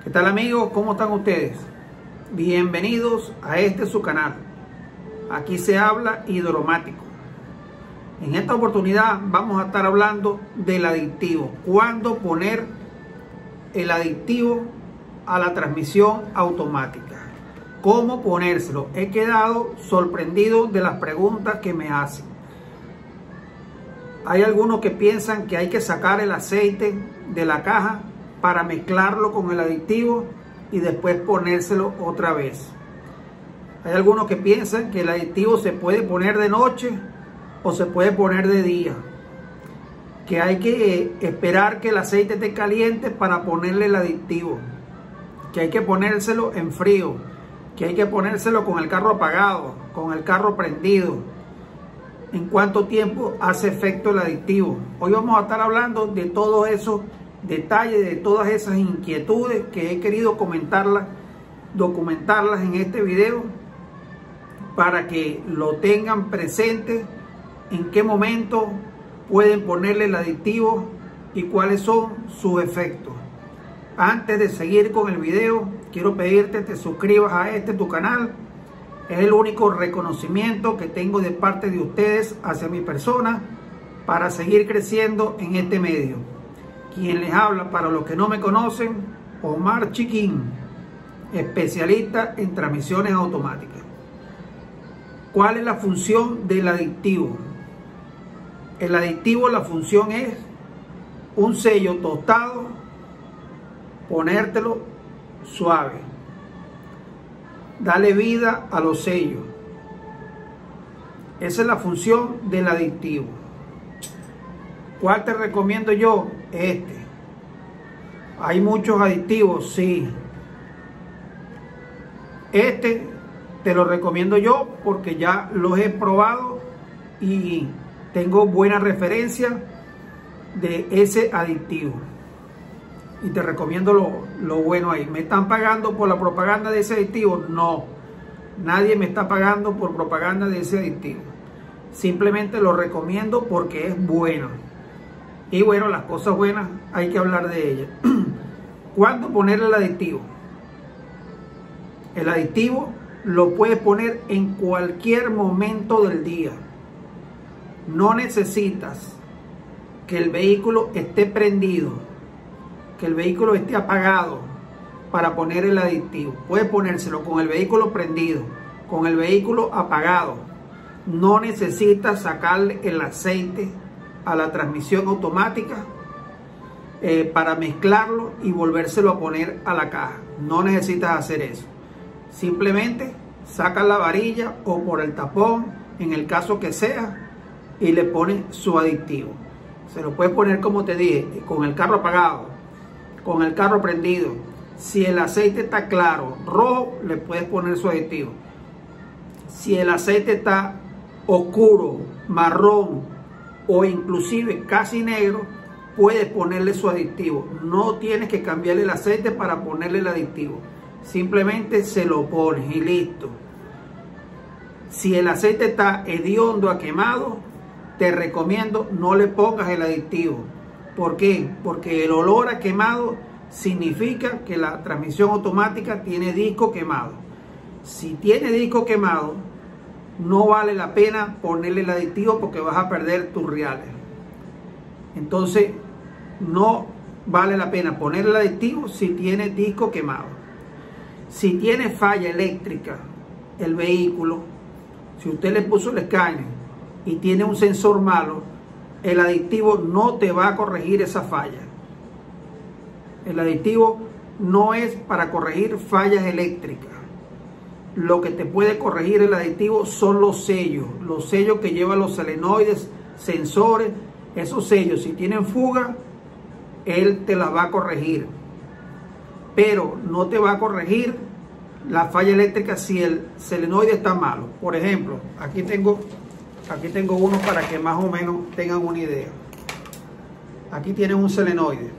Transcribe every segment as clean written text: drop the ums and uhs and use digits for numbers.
¿Qué tal, amigos? ¿Cómo están ustedes? Bienvenidos a su canal. Aquí se habla hidromático. En esta oportunidad vamos a estar hablando del aditivo. ¿Cuándo poner el aditivo a la transmisión automática? ¿Cómo ponérselo? He quedado sorprendido de las preguntas que me hacen. Hay algunos que piensan que hay que sacar el aceite de la caja para mezclarlo con el aditivo y después ponérselo otra vez. Hay algunos que piensan que el aditivo se puede poner de noche o se puede poner de día, que hay que esperar que el aceite esté caliente para ponerle el aditivo, que hay que ponérselo en frío, que hay que ponérselo con el carro apagado, con el carro prendido. ¿En cuánto tiempo hace efecto el aditivo? Hoy vamos a estar hablando de todos esos detalles, de todas esas inquietudes que he querido comentarlas, documentarlas en este video para que lo tengan presente, en qué momento pueden ponerle el aditivo y cuáles son sus efectos. Antes de seguir con el video, quiero pedirte que te suscribas a tu canal. Es el único reconocimiento que tengo de parte de ustedes hacia mi persona para seguir creciendo en este medio. Quien les habla, para los que no me conocen, Omar Chiquín, especialista en transmisiones automáticas. ¿Cuál es la función del aditivo? El aditivo, la función es un sello tostado, ponértelo suave, dale vida a los sellos. Esa es la función del aditivo. ¿Cuál te recomiendo yo? Hay muchos aditivos, sí. Te lo recomiendo yo porque ya los he probado y tengo buena referencia de ese aditivo. Y te recomiendo lo bueno ahí. ¿Me están pagando por la propaganda de ese aditivo? No. Nadie me está pagando por propaganda de ese aditivo. Simplemente lo recomiendo porque es bueno. Y bueno, las cosas buenas hay que hablar de ellas. ¿Cuándo poner el aditivo? El aditivo lo puedes poner en cualquier momento del día. No necesitas que el vehículo esté prendido, que el vehículo esté apagado para poner el aditivo. Puedes ponérselo con el vehículo prendido, con el vehículo apagado. No necesitas sacarle el aceite a la transmisión automática para mezclarlo y volvérselo a poner a la caja. No necesitas hacer eso. Simplemente sacas la varilla o por el tapón, en el caso que sea, y le pones su aditivo. Se lo puedes poner, como te dije, con el carro apagado, con el carro prendido. Si el aceite está claro, rojo, le puedes poner su aditivo. Si el aceite está oscuro, marrón o inclusive casi negro, puedes ponerle su aditivo. No tienes que cambiarle el aceite para ponerle el aditivo. Simplemente se lo pones y listo. Si el aceite está hediondo a quemado, te recomiendo no le pongas el aditivo. ¿Por qué? Porque el olor a quemado significa que la transmisión automática tiene disco quemado. Si tiene disco quemado, no vale la pena ponerle el aditivo porque vas a perder tus reales. Entonces, no vale la pena ponerle el aditivo si tiene disco quemado. Si tiene falla eléctrica el vehículo, si usted le puso el escáner y tiene un sensor malo, el aditivo no te va a corregir esa falla. El aditivo no es para corregir fallas eléctricas. Lo que te puede corregir el aditivo son los sellos que llevan los solenoides, sensores. Esos sellos, si tienen fuga, él te la va a corregir, pero no te va a corregir la falla eléctrica si el solenoide está malo. Por ejemplo, aquí tengo uno para que más o menos tengan una idea. Aquí tienen un solenoide.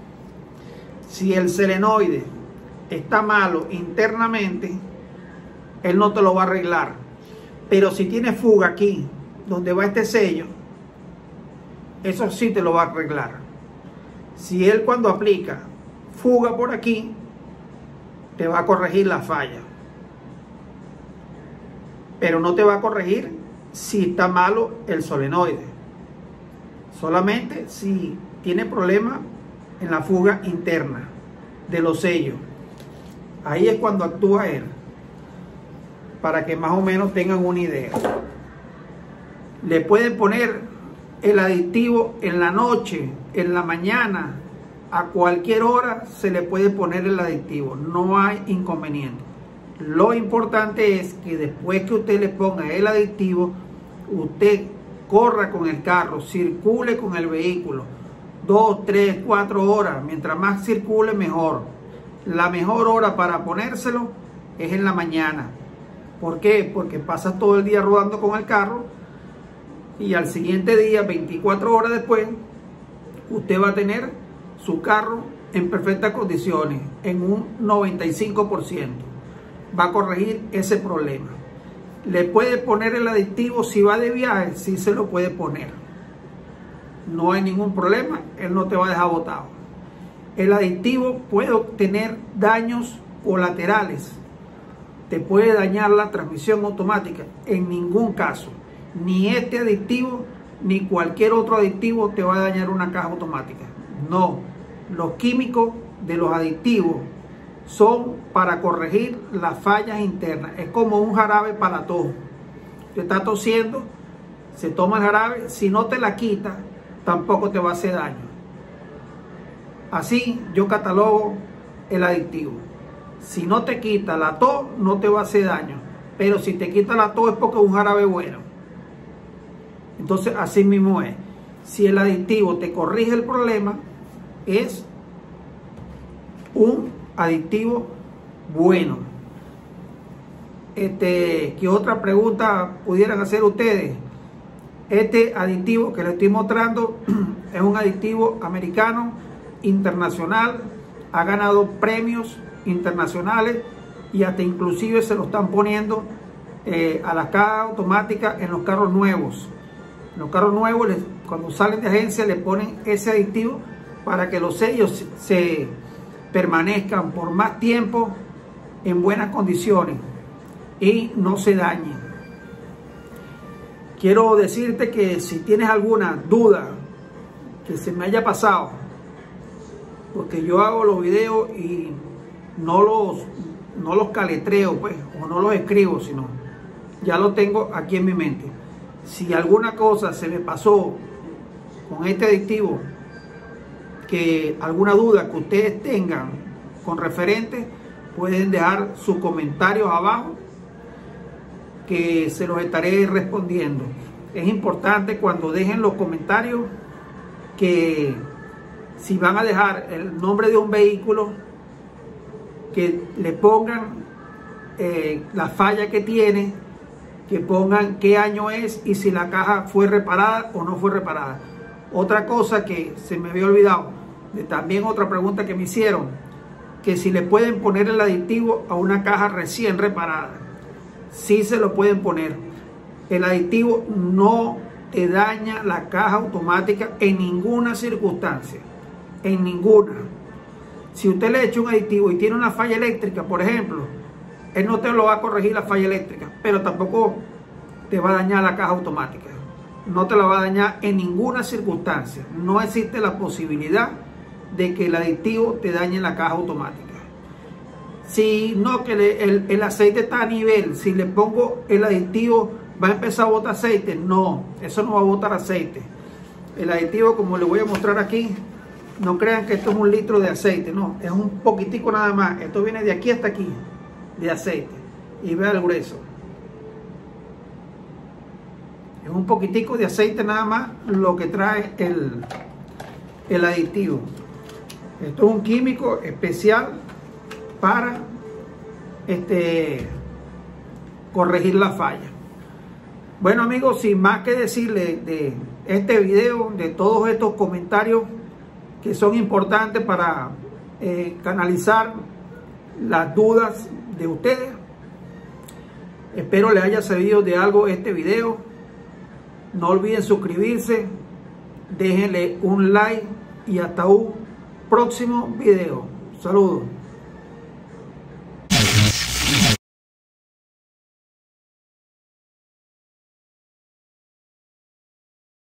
Si el solenoide está malo internamente, él no te lo va a arreglar. Pero si tiene fuga aquí, donde va este sello, eso sí te lo va a arreglar. Si él, cuando aplica fuga por aquí, te va a corregir la falla, pero no te va a corregir si está malo el solenoide, solamente si tiene problemas en la fuga interna de los sellos. Ahí es cuando actúa él, para que más o menos tengan una idea. Le pueden poner el aditivo en la noche, en la mañana, a cualquier hora se le puede poner el aditivo, no hay inconveniente. Lo importante es que después que usted le ponga el aditivo, usted corra con el carro, circule con el vehículo 2, 3, 4 horas. Mientras más circule, mejor. La mejor hora para ponérselo es en la mañana. ¿Por qué? Porque pasas todo el día rodando con el carro y al siguiente día, 24 horas después, usted va a tener su carro en perfectas condiciones, en un 95%. Va a corregir ese problema. Le puede poner el aditivo si va de viaje, sí se lo puede poner. No hay ningún problema, él no te va a dejar botado. El aditivo puede tener daños colaterales. Te puede dañar la transmisión automática. En ningún caso, ni este aditivo ni cualquier otro aditivo te va a dañar una caja automática. No, los químicos de los aditivos son para corregir las fallas internas. Es como un jarabe para tos. Te está tosiendo, se toma el jarabe, si no te la quita, tampoco te va a hacer daño. Así yo catalogo el aditivo. Si no te quita la tos, no te va a hacer daño. Pero si te quita la tos es porque es un jarabe bueno. Entonces así mismo es. Si el aditivo te corrige el problema, es un aditivo bueno. ¿Qué otra pregunta pudieran hacer ustedes? Este aditivo que les estoy mostrando es un aditivo americano, internacional, ha ganado premios internacionales y hasta inclusive se lo están poniendo a la caja automática en los carros nuevos. En los carros nuevos, cuando salen de agencia, le ponen ese aditivo para que los sellos se permanezcan por más tiempo en buenas condiciones y no se dañen. Quiero decirte que si tienes alguna duda que se me haya pasado, porque yo hago los videos y no los caletreo, pues, o no los escribo, sino ya lo tengo aquí en mi mente. Si alguna cosa se me pasó con este aditivo, que alguna duda que ustedes tengan con referente, pueden dejar sus comentarios abajo, que se los estaré respondiendo. Es importante cuando dejen los comentarios que si van a dejar el nombre de un vehículo, que le pongan la falla que tiene, que pongan qué año es y si la caja fue reparada o no fue reparada. Otra cosa que se me había olvidado, también otra pregunta que me hicieron, que si le pueden poner el aditivo a una caja recién reparada. Sí se lo pueden poner. El aditivo no te daña la caja automática en ninguna circunstancia, en ninguna. Si usted le echa un aditivo y tiene una falla eléctrica, por ejemplo, él no te lo va a corregir la falla eléctrica, pero tampoco te va a dañar la caja automática. No te la va a dañar en ninguna circunstancia. No existe la posibilidad de que el aditivo te dañe la caja automática. Si no, que el aceite está a nivel, si le pongo el aditivo, va a empezar a botar aceite. No, eso no va a botar aceite. El aditivo, como les voy a mostrar aquí, no crean que esto es 1 litro de aceite, no, es un poquitico nada más. Esto viene de aquí hasta aquí, de aceite. Y vea el grueso. Es un poquitico de aceite nada más lo que trae el aditivo. Esto es un químico especial para corregir la falla. Bueno, amigos, sin más que decirles de este video, de todos estos comentarios que son importantes para canalizar las dudas de ustedes, espero les haya servido de algo este video. No olviden suscribirse, déjenle un like y hasta un próximo video. Saludos.